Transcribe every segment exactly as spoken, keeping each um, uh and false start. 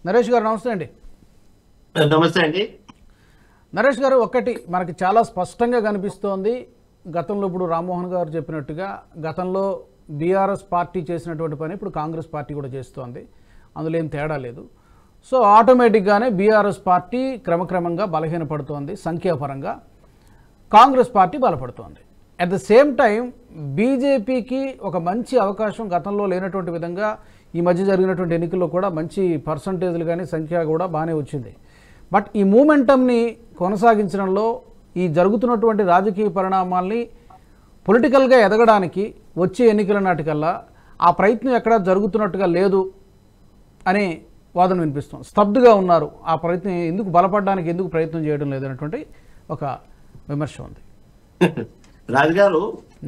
నరేష్ గారు నమస్తే అండి. నమస్తే అండి. నరేష్ గారు, ఒక్కటి మనకి చాలా స్పష్టంగా కనిపిస్తోంది. గతంలో ఇప్పుడు రామ్మోహన్ గారు చెప్పినట్టుగా గతంలో బీఆర్ఎస్ పార్టీ చేసినటువంటి పని ఇప్పుడు కాంగ్రెస్ పార్టీ కూడా చేస్తోంది. అందులో ఏం తేడా లేదు. సో ఆటోమేటిక్గానే బీఆర్ఎస్ పార్టీ క్రమక్రమంగా బలహీనపడుతోంది, సంఖ్యాపరంగా కాంగ్రెస్ పార్టీ బలపడుతోంది. అట్ ద సేమ్ టైం బీజేపీకి ఒక మంచి అవకాశం గతంలో లేనటువంటి విధంగా ఈ మధ్య జరిగినటువంటి ఎన్నికల్లో కూడా మంచి పర్సంటేజ్లు కానీ సంఖ్య కూడా బాగానే వచ్చింది. బట్ ఈ మూమెంటంని కొనసాగించడంలో ఈ జరుగుతున్నటువంటి రాజకీయ పరిణామాల్ని పొలిటికల్గా ఎదగడానికి వచ్చే ఎన్నికల నాటికల్లా ఆ ప్రయత్నం ఎక్కడా జరుగుతున్నట్టుగా లేదు అనే వాదన వినిపిస్తుంది. స్తబ్దుగా ఉన్నారు. ఆ ప్రయత్నం ఎందుకు బలపడడానికి ఎందుకు ప్రయత్నం చేయడం లేదు అనేటువంటి ఒక విమర్శ ఉంది. రాజుగారు,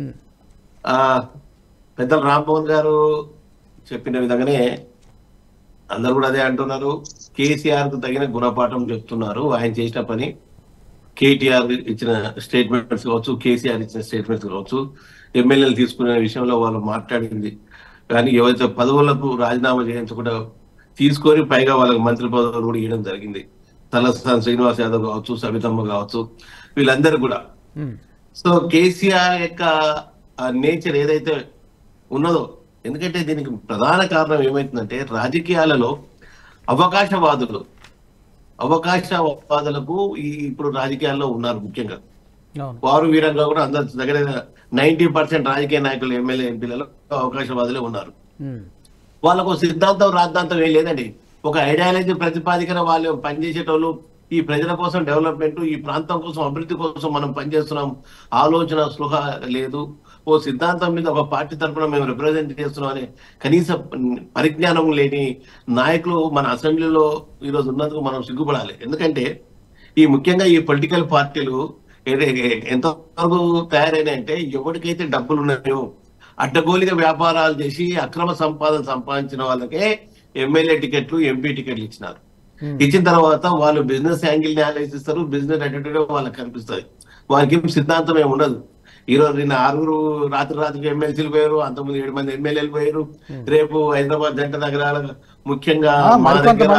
పెద్దలు రామ్మోహన్ గారు చెప్పిన విధంగానే అందరు కూడా అదే అంటున్నారు. కేసీఆర్ కు తగిన గుణపాఠం చెప్తున్నారు. ఆయన చేసిన పని కేటీఆర్ ఇచ్చిన స్టేట్మెంట్స్ కావచ్చు, కేసీఆర్ ఇచ్చిన స్టేట్మెంట్స్ కావచ్చు, ఎమ్మెల్యేలు తీసుకునే విషయంలో వాళ్ళు మాట్లాడింది కానీ ఎవరైతే పదవులకు రాజీనామా చేయించకుండా తీసుకొని పైగా వాళ్ళకి మంత్రి పదవులు కూడా ఇవ్వడం జరిగింది. తలసాని శ్రీనివాస్ యాదవ్ కావచ్చు, సబితమ్మ కావచ్చు, వీళ్ళందరూ కూడా. సో కేసీఆర్ యొక్క నేచర్ ఏదైతే ఉన్నదో, ఎందుకంటే దీనికి ప్రధాన కారణం ఏమైతుందంటే రాజకీయాలలో అవకాశవాదులు అవకాశవాదులకు ఈ ఇప్పుడు రాజకీయాల్లో ఉన్నారు. ముఖ్యంగా వారు వీరంగా కూడా అందరు దగ్గర నైన్టీ పర్సెంట్ రాజకీయ నాయకులు, ఎమ్మెల్యే, ఎంపీలలో అవకాశవాదులే ఉన్నారు. వాళ్ళకు సిద్ధాంతం రాద్ధాంతం ఏం లేదండి. ఒక ఐడియాలజీ ప్రతిపాదికన వాళ్ళు పనిచేసేటోళ్ళు ఈ ప్రజల కోసం డెవలప్మెంట్, ఈ ప్రాంతం కోసం అభివృద్ధి కోసం మనం పనిచేస్తున్నాం, ఆలోచన స్పృహ లేదు. ఓ సిద్ధాంతం మీద ఒక పార్టీ తరఫున మేము రిప్రజెంట్ చేస్తున్నాం అనే కనీస పరిజ్ఞానం లేని నాయకులు మన అసెంబ్లీలో ఈరోజు ఉన్నందుకు మనం సిగ్గుపడాలి. ఎందుకంటే ఈ ముఖ్యంగా ఈ పొలిటికల్ పార్టీలు ఎంతవరకు తయారైనాయంటే ఎవరికైతే డబ్బులు ఉన్నాయో అడ్డగోలిగా వ్యాపారాలు చేసి అక్రమ సంపాదన సంపాదించిన వాళ్ళకే ఎమ్మెల్యే టికెట్లు, ఎంపీ టికెట్లు ఇచ్చినారు. ఇచ్చిన తర్వాత వాళ్ళు బిజినెస్ యాంగిల్ ని ఆలోచిస్తారు, బిజినెస్ అటెండ్ వాళ్ళకి కనిపిస్తుంది. వారికి ఏం సిద్ధాంతం ఏమి ఉండదు. ఈ రోజు నిన్న ఆరుగురు రాత్రి రాత్రికి ఎమ్మెల్సీలు పోయారు, అంతకుముందు ఏడు మంది ఎమ్మెల్యేలు పోయారు. రేపు హైదరాబాద్ జంట నగరాల ముఖ్యంగా మా దగ్గర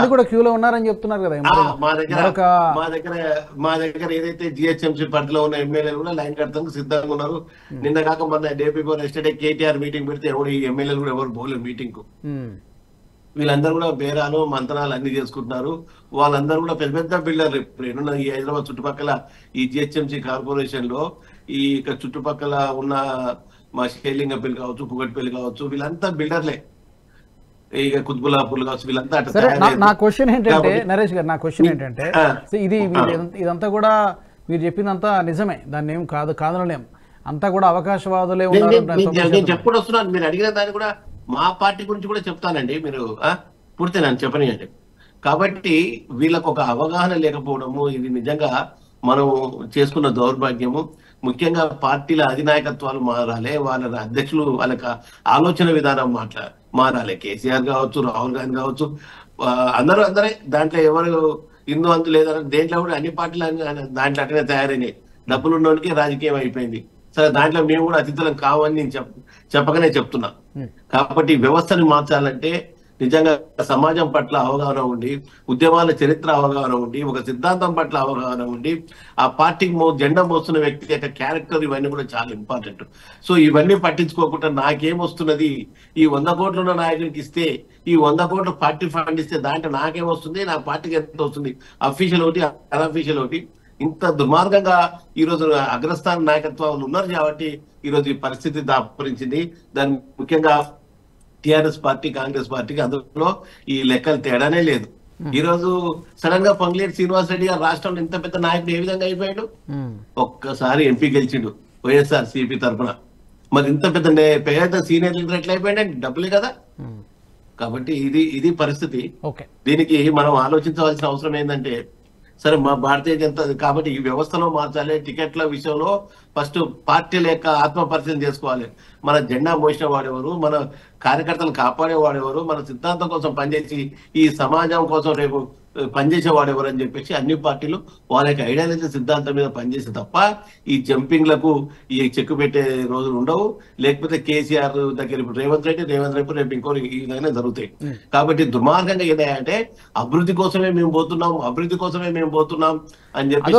మా దగ్గర మా దగ్గర మా దగ్గర ఏదైతే జిహెచ్ఎంసీ పరిధిలో ఉన్న ఎమ్మెల్యేలు కూడా లైన్ కట్టడానికి సిద్ధంగా ఉన్నారు. నిన్న కాక మొన్న day before yesterday KTR meeting పెడితే ఎవరు ఈ ఎమ్మెల్యేలు కూడా ఎవరు పోలేదు మీటింగ్ కు. వీళ్ళందరూ కూడా బేరాలు మంత్రాలు అన్ని చేసుకుంటున్నారు. వాళ్ళందరూ కూడా పెద్ద పెద్ద బిల్డర్లు. ఇప్పుడు ఈ హైదరాబాద్ చుట్టుపక్కల ఈ జిహెచ్ఎంసీ కార్పొరేషన్ లో ఈ చుట్టుపక్కల ఉన్న మా షేలింగపల్లి కావచ్చు, కుగట్పల్లి కావచ్చు, వీళ్ళంతా బిల్డర్లే. ఇక కుత్బుల్లాపూర్లు కావచ్చు, వీళ్ళంతా. నా క్వశ్చన్ ఏంటంటే నరేష్ గారు, నా క్వశ్చన్ ఏంటంటే ఇది ఇదంతా కూడా మీరు చెప్పినంతా నిజమే, దాన్ని ఏం కాదు కాదనలేం. అంతా కూడా అవకాశవాదులే ఉన్నారు. నేను చెప్పుడు వస్తున్నాను, మీరు అడిగిన దాన్ని కూడా మా పార్టీ గురించి కూడా చెప్తానండి. మీరు పూర్తి నన్ను చెప్పనియండి. కాబట్టి వీళ్ళకు ఒక అవగాహన లేకపోవడము ఇది నిజంగా మనం చేసుకున్న దౌర్భాగ్యము. ముఖ్యంగా పార్టీల అధినాయకత్వాలు మారాలి, వాళ్ళ అధ్యక్షులు వాళ్ళకి ఆలోచన విధానం మాట్లా మారాలి. కేసీఆర్ కావచ్చు, రాహుల్ గాంధీ కావచ్చు, అందరూ అందరే దాంట్లో ఎవరు హిందూ అంతు లేదని దేంట్లో కూడా అన్ని పార్టీలు దాంట్లో అట్లనే తయారైనాయి. డబ్బులు ఉన్నోడికి రాజకీయం అయిపోయింది. సరే, దాంట్లో మేము కూడా అతిథులం కావని నేను చెప్ చెప్పకనే చెప్తున్నా. కాబట్టి వ్యవస్థని మార్చాలంటే నిజంగా సమాజం పట్ల అవగాహన ఉండి, ఉద్యమాల చరిత్ర అవగాహన ఉండి, ఒక సిద్ధాంతం పట్ల అవగాహన ఉండి, ఆ పార్టీకి మో జెండా మోస్తున్న వ్యక్తి యొక్క క్యారెక్టర్ ఇవన్నీ కూడా చాలా ఇంపార్టెంట్. సో ఇవన్నీ పట్టించుకోకుండా నాకేమొస్తున్నది, ఈ వంద కోట్లు ఉన్న నాయకుడికి ఇస్తే, ఈ వంద కోట్లు పార్టీ ఫండ్ ఇస్తే దాంట్లో నాకేమొస్తుంది, నా పార్టీకి ఎంత వస్తుంది, అఫీషియల్ ఒకటి అన్అఫీషియల్ ఒకటి. ఇంత దుర్మార్గంగా ఈ రోజు అగ్రస్థాన నాయకత్వాలు ఉన్నారు కాబట్టి ఈ రోజు ఈ పరిస్థితి దాపరించింది. దాని ముఖ్యంగా టిఆర్ఎస్ పార్టీ, కాంగ్రెస్ పార్టీకి అందులో ఈ లెక్కలు తేడానే లేదు. ఈ రోజు సడన్ గా పొంగులేటి శ్రీనివాస్ రెడ్డి గారు రాష్ట్రంలో ఇంత పెద్ద నాయకుడు ఏ విధంగా అయిపోయాడు? ఒక్కసారి ఎంపీ గెలిచిండు వైఎస్ఆర్ సిపి తరఫున. మరి ఇంత పెద్ద పెద్ద సీనియర్ లీడర్ ఎట్లా అయిపోయాడు? డబ్బులే కదా. కాబట్టి ఇది ఇది పరిస్థితి. దీనికి మనం ఆలోచించవలసిన అవసరం ఏంటంటే, సరే మా భారతీయ జనతా కాబట్టి ఈ వ్యవస్థలో మార్చాలి. టికెట్ల విషయంలో ఫస్ట్ పార్టీల యొక్క ఆత్మ పరిశీలన చేసుకోవాలి. మన జెండా మోసిన వాడెవరు, మన కార్యకర్తలు కాపాడేవాడెవరు, మన సిద్ధాంతం కోసం పనిచేసి ఈ సమాజం కోసం రేపు పనిచేసేవాడు ఎవరని చెప్పేసి అన్ని పార్టీలు వాళ్ళ యొక్క ఐడియాలజీ సిద్ధాంతం మీద పనిచేస్తే తప్ప ఈ జంపింగ్లకు ఈ చెక్కు పెట్టే రోజులు ఉండవు. లేకపోతే కేసీఆర్ దగ్గర ఇప్పుడు రేవంత్ రెడ్డి రేవంత్ రెడ్డి రేపు ఇంకో ఈ విధంగా జరుగుతాయి. కాబట్టి దుర్మార్గంగా ఏంటంటే అభివృద్ధి కోసమే మేము పోతున్నాం అభివృద్ధి కోసమే మేము పోతున్నాం అని చెప్పేసి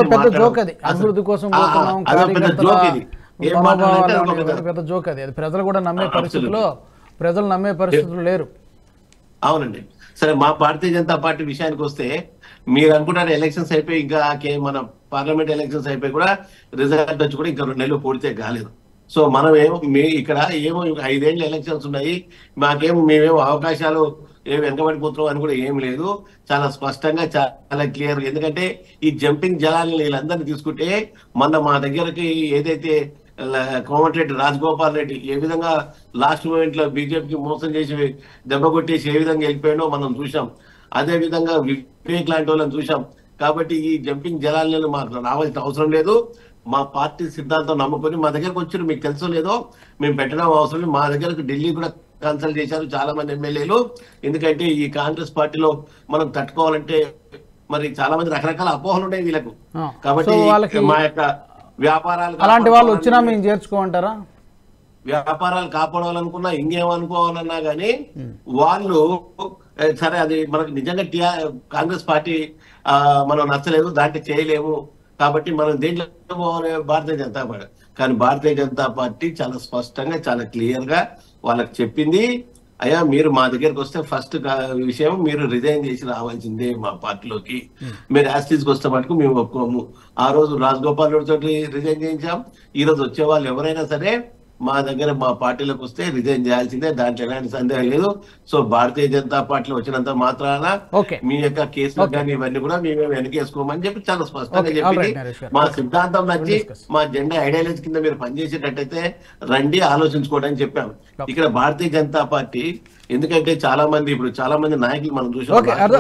పెద్ద జోక్ అది. అది ప్రజలు కూడా నమ్మే పరిస్థితుల్లో ప్రజలు నమ్మే పరిస్థితులు లేరు. అవునండి. సరే, మా భారతీయ జనతా పార్టీ విషయానికి వస్తే మీరు అనుకుంటారు ఎలక్షన్స్ అయిపోయి ఇంకా మన పార్లమెంట్ ఎలక్షన్స్ అయిపోయి కూడా రిజల్ట్ వచ్చి కూడా ఇంకా రెండు నెలలు పూర్తి కాలేదు. సో మనం ఏమో మీ ఇక్కడ ఏమో ఐదేళ్ళు ఎలక్షన్స్ ఉన్నాయి, మాకేమో మేమేమో అవకాశాలు ఏమి వెనకబడిపోతున్నాం అని కూడా ఏం లేదు. చాలా స్పష్టంగా చాలా క్లియర్. ఎందుకంటే ఈ జంపింగ్ జలాన్ని వీళ్ళందరినీ తీసుకుంటే మొన్న మా దగ్గరకి ఏదైతే కోమటిరెడ్డి రాజగోపాల్ రెడ్డి ఏ విధంగా లాస్ట్ మూమెంట్ లో బీజేపీకి మోసం చేసి దెబ్బ కొట్టేసి ఏ విధంగా వెళ్ళిపోయాడో మనం చూసాం. అదే విధంగా వివేక్ లాంటి వాళ్ళని చూసాం. కాబట్టి ఈ జంపింగ్ జలాలను మాకు రావాల్సిన అవసరం లేదు. మా పార్టీ సిద్ధాంతం నమ్ముకొని మా దగ్గరకు వచ్చారు. మీకు తెలుసో లేదో మేము పెట్టడం అవసరం లేదు. మా దగ్గరకు ఢిల్లీ కూడా కన్సల్ట్ చేశారు చాలా మంది ఎమ్మెల్యేలు. ఎందుకంటే ఈ కాంగ్రెస్ పార్టీలో మనం తట్టుకోవాలంటే మరి చాలా మంది రకరకాల అపోహలు ఉన్నాయి వీళ్ళకు. కాబట్టి మా యొక్క వ్యాపారాలు అలాంటి వాళ్ళు వచ్చినా మేము చేర్చుకోమంటారా? వ్యాపారాలు కాపాడాలనుకున్నా ఇంకేమనుకోవాలన్నా గానీ వాళ్ళు సరే అది మనకు నిజంగా టిఆర్ కాంగ్రెస్ పార్టీ ఆ మనం నచ్చలేదు, దాంట్లో చేయలేము కాబట్టి మనం దేంట్లో పోవాలి భారతీయ జనతా పార్టీ. కానీ భారతీయ జనతా పార్టీ చాలా స్పష్టంగా చాలా క్లియర్ గా వాళ్ళకి చెప్పింది, అయ్యా మీరు మా దగ్గరకు వస్తే ఫస్ట్ విషయం మీరు రిజైన్ చేసి రావాల్సిందే మా పార్టీలోకి. మీరు యాస్టీస్కి వస్తే మటుకు మేము ఒప్పుకోము. ఆ రోజు రాజగోపాల్ రెడ్డి తోటి రిజైన్ చేయించాం. ఈ రోజు వచ్చే వాళ్ళు ఎవరైనా సరే మా దగ్గర మా పార్టీలోకి వస్తే రిజైన్ చేయాల్సిందే, దాంట్లో ఎలాంటి సందేహం లేదు. సో భారతీయ జనతా పార్టీలో వచ్చినంత మాత్రాన మీ యొక్క కేసులు కానీ ఇవన్నీ కూడా మేమే వెనకేసుకోమని చెప్పి చాలా స్పష్టంగా చెప్పింది. మా సిద్ధాంతం నచ్చి మా జెండా ఐడియాలజీ కింద మీరు పనిచేసేటట్టయితే రండి ఆలోచించుకోవడానికి చెప్పాం. ఇక్కడ భారతీయ జనతా పార్టీ ఎందుకంటే చాలా మంది ఇప్పుడు చాలా మంది నాయకులు మనం చూసాం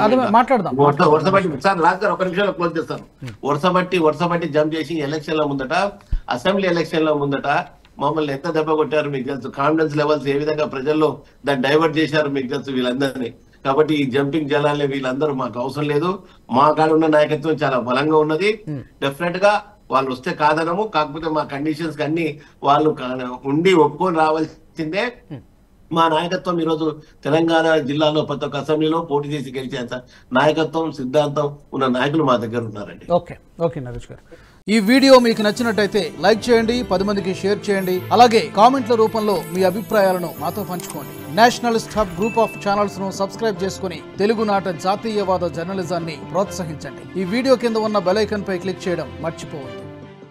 వరుసబట్టి సార్ లాస్ట్ ఒక నిమిషంలో క్లోజ్ చేస్తాను. వరుసబట్టి వరుసబట్టి జంప్ చేసి ఎలక్షన్ల ముందట అసెంబ్లీ ఎలక్షన్ల ముందట మమ్మల్ని ఎంత దెబ్బ కొట్టారు మీకు తెలుసు. కాన్ఫిడెన్స్ లెవెల్స్ ఏ విధంగా ప్రజల్లో దాన్ని డైవర్ట్ చేశారు మీకు తెలుసు వీళ్ళందరినీ. కాబట్టి ఈ జంపింగ్ జలాలే వీళ్ళందరూ మాకు అవసరం లేదు. మా కాడ ఉన్న నాయకత్వం చాలా బలంగా ఉన్నది. డెఫినెట్ గా వాళ్ళు వస్తే కాదనము, కాకపోతే మా కండిషన్స్ అన్ని వాళ్ళు ఉండి ఒప్పుకొని రావాల్సిందే. మా నాయకత్వం ఈరోజు తెలంగాణ జిల్లాలో ప్రతి ఒక్క అసెంబ్లీలో పోటీ చేసి గెలిచేంత నాయకత్వం సిద్ధాంతం ఉన్న నాయకులు మా దగ్గర ఉన్నారండి. ఓకే ఓకే నరేష్ గారు, ఈ వీడియో మీకు నచ్చినట్టయితే లైక్ చేయండి, పది మందికి షేర్ చేయండి. అలాగే కామెంట్ల రూపంలో మీ అభిప్రాయాలను మాతో పంచుకోండి. Nationalist hub group of channels ను సబ్స్క్రైబ్ చేసుకుని తెలుగునాట జాతీయవాద జర్నలిజాన్ని ప్రోత్సహించండి. ఈ వీడియో కింద ఉన్న బెల్ ఐకాన్ పై క్లిక్ చేయడం మర్చిపోవద్దు.